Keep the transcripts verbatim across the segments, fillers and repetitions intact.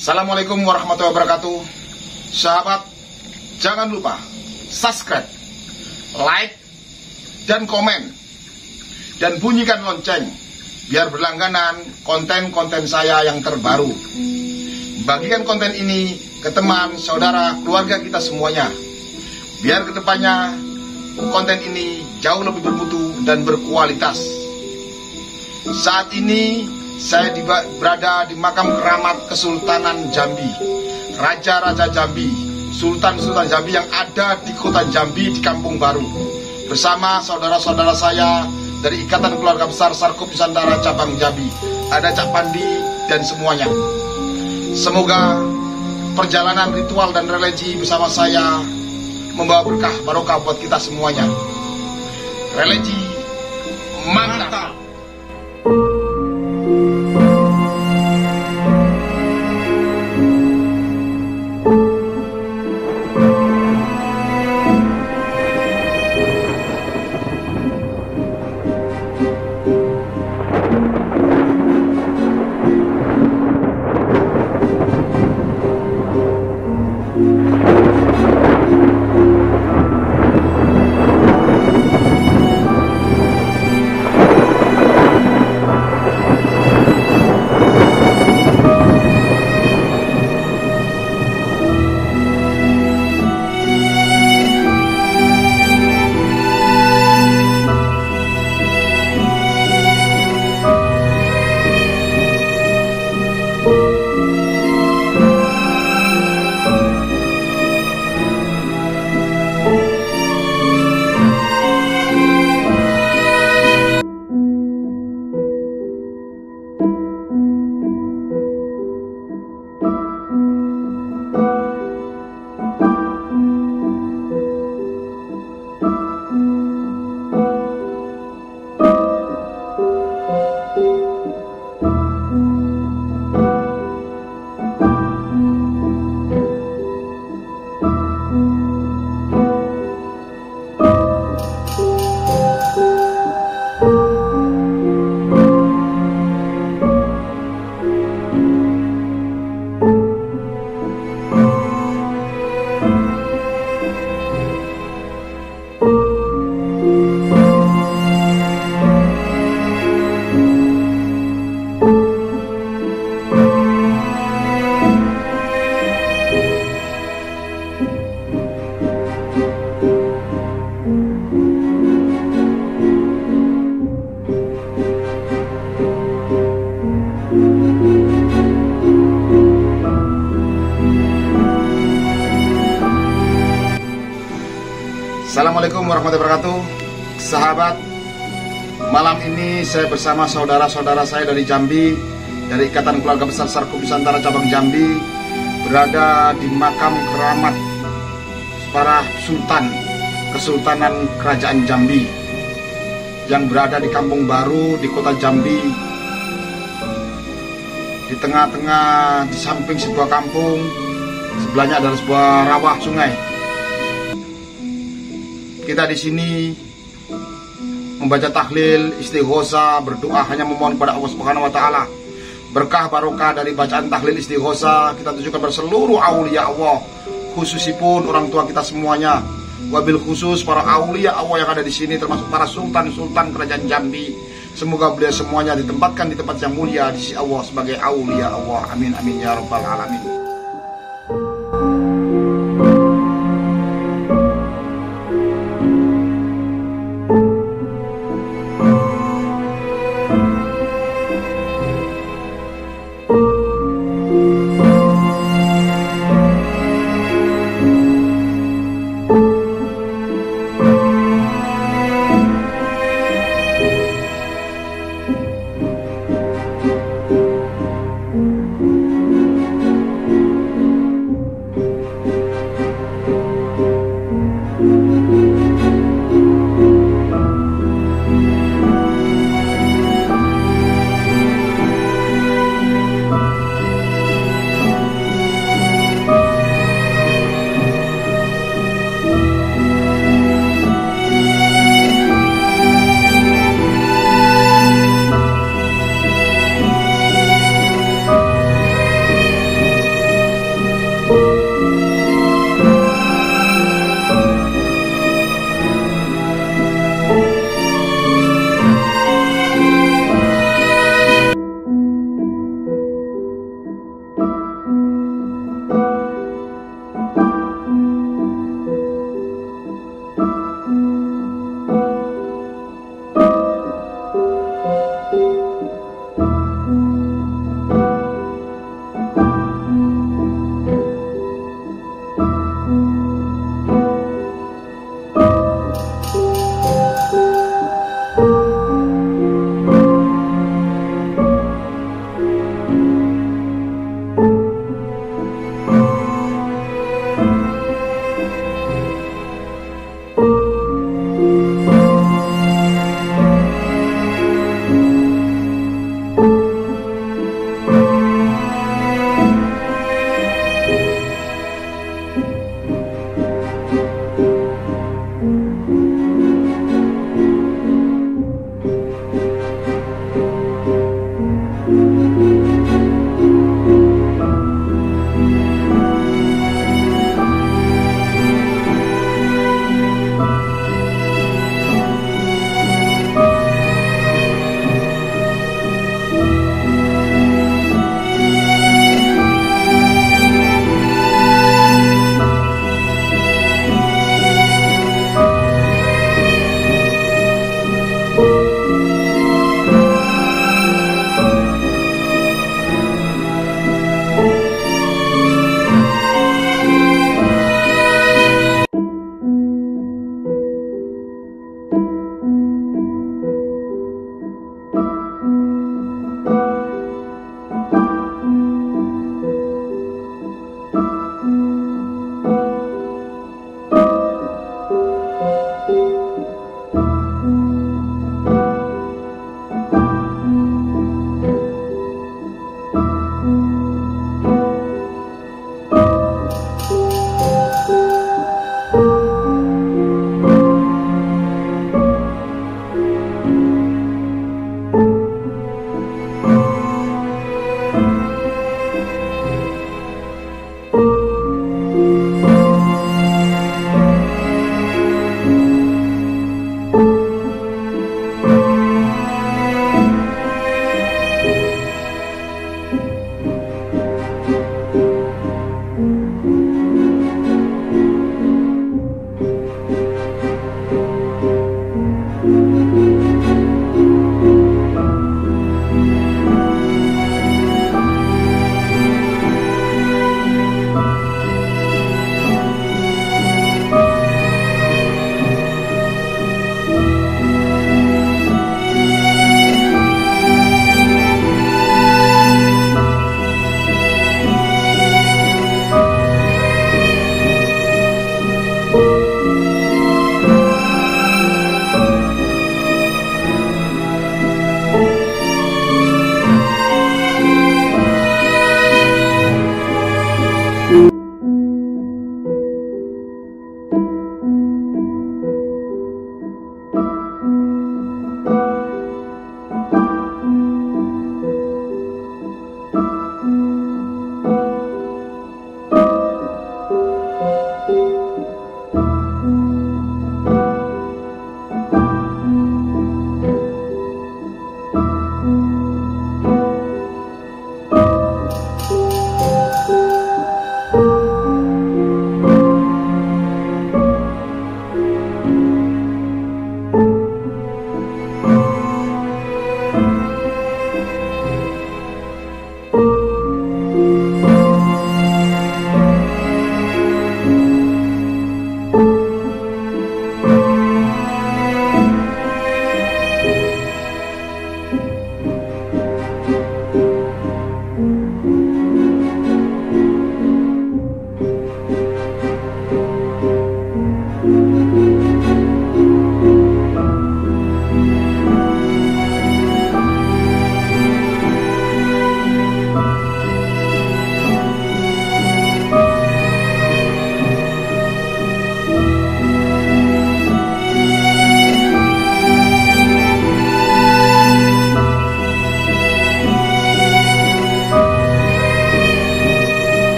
Assalamualaikum warahmatullahi wabarakatuh. Sahabat, jangan lupa subscribe, like, dan komen, dan bunyikan lonceng biar berlangganan konten-konten saya yang terbaru. Bagikan konten ini ke teman, saudara, keluarga kita semuanya, biar kedepannya konten ini jauh lebih bermutu dan berkualitas. Saat ini saya di, berada di makam keramat Kesultanan Jambi, Raja-Raja Jambi, Sultan-Sultan Jambi yang ada di kota Jambi di Kampung Baru, bersama saudara-saudara saya dari Ikatan Keluarga Besar Sarkup Nusantara Cabang Jambi. Ada Cak Pandi dan semuanya. Semoga perjalanan ritual dan religi bersama saya membawa berkah barokah buat kita semuanya. Religi mantap. Assalamualaikum warahmatullahi wabarakatuh. Sahabat, malam ini saya bersama saudara-saudara saya dari Jambi, dari Ikatan Keluarga Besar Sarkup Nusantara Cabang Jambi, berada di makam keramat para sultan Kesultanan Kerajaan Jambi yang berada di Kampung Baru di kota Jambi. Di tengah-tengah, di samping sebuah kampung, sebelahnya adalah sebuah rawa sungai. Kita di sini membaca tahlil, istighosa, berdoa hanya memohon kepada Allah Subhanahu wa taala. Berkah barokah dari bacaan tahlil istighosa kita tujukan pada seluruh aulia Allah, khususipun orang tua kita semuanya. Wabil khusus para aulia Allah yang ada di sini, termasuk para sultan-sultan kerajaan Jambi. Semoga beliau semuanya ditempatkan di tempat yang mulia di sisi Allah sebagai aulia Allah. Amin amin ya rabbal alamin.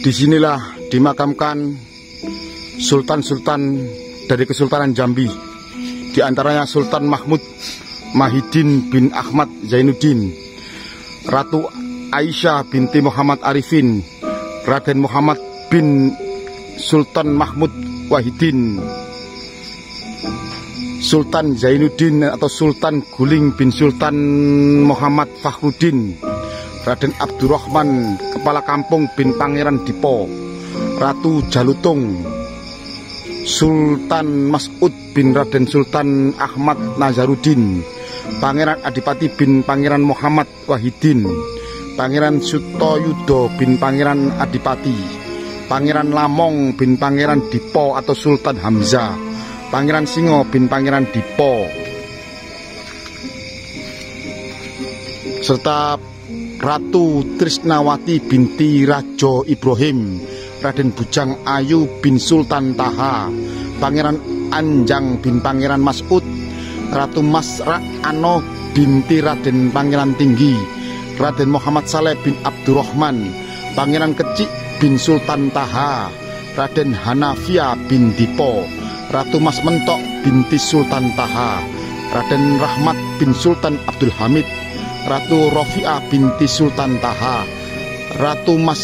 Disinilah dimakamkan sultan-sultan dari Kesultanan Jambi, di antaranya Sultan Mahmud Mahidin bin Ahmad Zainuddin, Ratu Aisyah binti Muhammad Arifin, Raden Muhammad bin Sultan Mahmud Wahidin, Sultan Zainuddin atau Sultan Guling bin Sultan Muhammad Fakhruddin, Raden Abdurrahman Kepala Kampung bin Pangeran Dipo, Ratu Jalutung, Sultan Mas'ud bin Raden Sultan Ahmad Nazaruddin, Pangeran Adipati bin Pangeran Muhammad Wahidin, Pangeran Sutoyudo bin Pangeran Adipati, Pangeran Lamong bin Pangeran Dipo atau Sultan Hamzah, Pangeran Singo bin Pangeran Dipo, serta Ratu Trisnawati binti Rajo Ibrahim, Raden Bujang Ayu bin Sultan Taha, Pangeran Anjang bin Pangeran Mas'ud, Ratu Masra Ano binti Raden Pangeran Tinggi, Raden Muhammad Saleh bin Abdurrahman, Pangeran Kecik bin Sultan Taha, Raden Hanafia bin Dipo, Ratu Mas Mentok binti Sultan Taha, Raden Rahmat bin Sultan Abdul Hamid, Ratu Rofi'ah binti Sultan Taha, Ratu Mas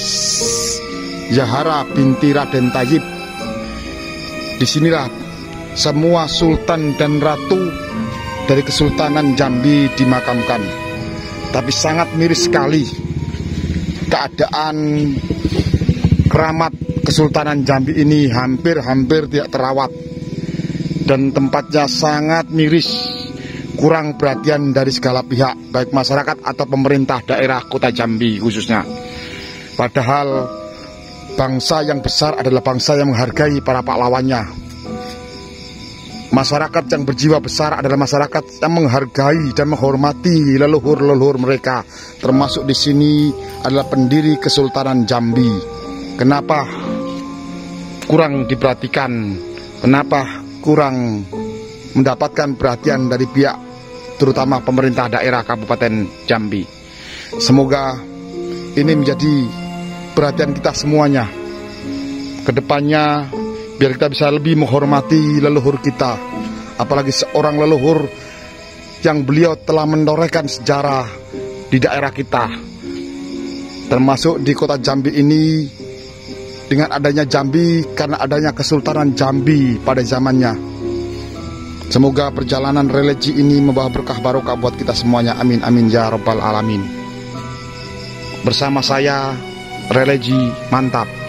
Zahara binti Raden Tayyib. Disinilah semua sultan dan ratu dari Kesultanan Jambi dimakamkan. Tapi sangat miris sekali keadaan keramat Kesultanan Jambi ini hampir-hampir tidak terawat, dan tempatnya sangat miris, kurang perhatian dari segala pihak, baik masyarakat atau pemerintah daerah Kota Jambi khususnya. Padahal bangsa yang besar adalah bangsa yang menghargai para pahlawannya. Masyarakat yang berjiwa besar adalah masyarakat yang menghargai dan menghormati leluhur-leluhur mereka, termasuk di sini adalah pendiri Kesultanan Jambi. Kenapa kurang diperhatikan? Kenapa kurang mendapatkan perhatian dari pihak terutama pemerintah daerah Kabupaten Jambi? Semoga ini menjadi perhatian kita semuanya kedepannya, biar kita bisa lebih menghormati leluhur kita, apalagi seorang leluhur yang beliau telah menorehkan sejarah di daerah kita, termasuk di Kota Jambi ini. Dengan adanya Jambi, karena adanya Kesultanan Jambi pada zamannya. Semoga perjalanan religi ini membawa berkah barokah buat kita semuanya. Amin amin ya rabbal alamin. Bersama saya religi mantap.